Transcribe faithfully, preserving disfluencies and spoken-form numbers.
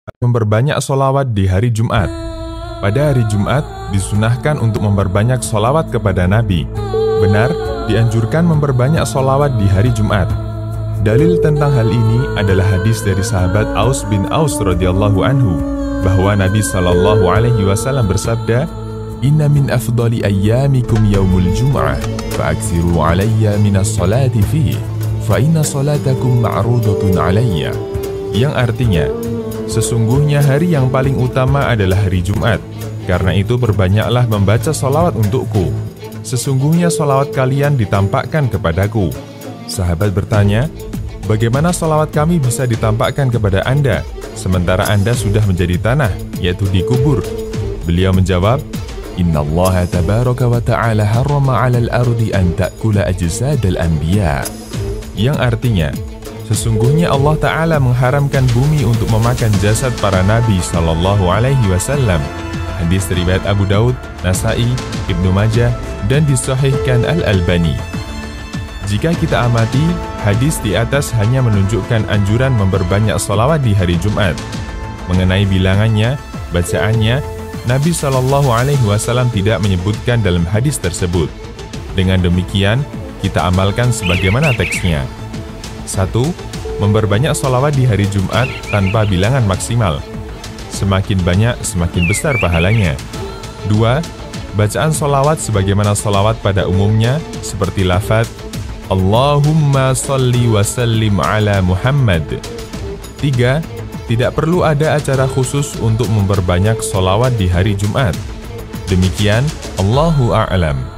Memperbanyak sholawat di hari Jumat. Pada hari Jumat, disunahkan untuk memperbanyak sholawat kepada Nabi. Benar, dianjurkan memperbanyak sholawat di hari Jumat. Dalil tentang hal ini adalah hadis dari sahabat Aus bin Aus radhiyallahu anhu, bahwa Nabi Shallallahu alaihi wasallam bersabda, "Inna min afdali ayyamikum yaumul jum'ah, fa'aksiru alayya minas salati fihi, fa inna salatakum ma'rudatun alayya." Yang artinya, sesungguhnya hari yang paling utama adalah hari Jumat. Karena itu perbanyaklah membaca sholawat untukku. Sesungguhnya sholawat kalian ditampakkan kepadaku. Sahabat bertanya, bagaimana sholawat kami bisa ditampakkan kepada Anda, sementara Anda sudah menjadi tanah, yaitu dikubur? Beliau menjawab, Inna Allah tabaraka wa ta'ala harrama 'alal ardi an ta'kula ajsadal anbiya. Yang artinya, sesungguhnya Allah Ta'ala mengharamkan bumi untuk memakan jasad para Nabi Sallallahu Alaihi Wasallam. Hadis riwayat Abu Daud, Nasai, Ibnu Majah, dan disahihkan Al-Albani. Jika kita amati, hadis di atas hanya menunjukkan anjuran memperbanyak sholawat di hari Jumat. Mengenai bilangannya, bacaannya, Nabi Sallallahu Alaihi Wasallam tidak menyebutkan dalam hadis tersebut. Dengan demikian, kita amalkan sebagaimana teksnya. Satu. Memperbanyak sholawat di hari Jumat tanpa bilangan maksimal. Semakin banyak, semakin besar pahalanya. Dua. Bacaan sholawat sebagaimana sholawat pada umumnya, seperti lafaz Allahumma salli wa sallim ala Muhammad. Tiga. Tidak perlu ada acara khusus untuk memperbanyak sholawat di hari Jumat. Demikian, Allahu a'lam.